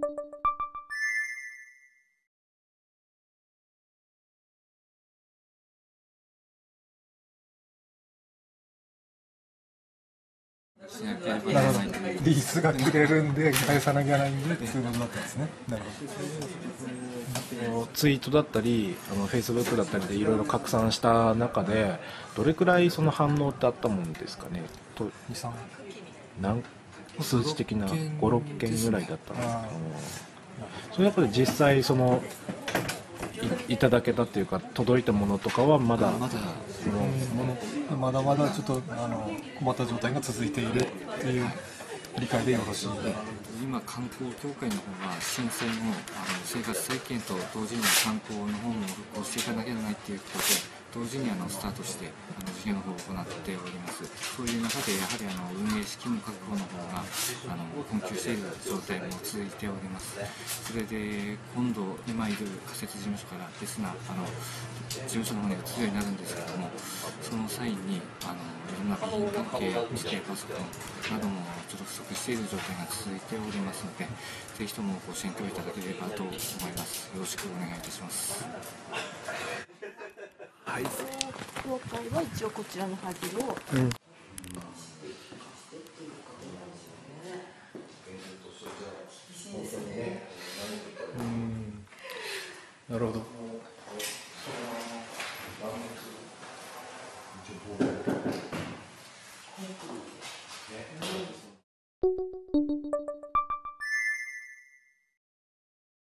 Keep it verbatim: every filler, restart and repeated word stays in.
なるほど、リースが切れるんで返さなきゃないんでっていうことだったんですね。なるほど。 ツイートだったりあのフェイスブックだったりでいろいろ拡散した中でどれくらいその反応ってあったもんですかね。とに、さんなん数値的なご、ろっけんぐらいだったんですけども、それやっぱり実際その い, いただけたっていうか届いたものとかはまだまだそのものまだまだちょっとあの困った状態が続いているっていう理解でよろしいですか。 今観光協会の方が震災の、あの生活再建と同時に観光の方も復興していかなきゃならないということで同時にあのスタートしてあの事業の方を行っております。そういう中でやはりあの運営資金の確保の方があの困窮している状態も続いております。それで今度今いる仮設事務所から別なあの事務所の方に移るようになるんですけれども、その際にあのいろんな備品関係機械パソコンなどもちょっと不足している状態が続いておりますので、ぜひともご支援いただければと思います。よろしくお願いいたします。 はい、 協会は一応こちらの鍵を、 うん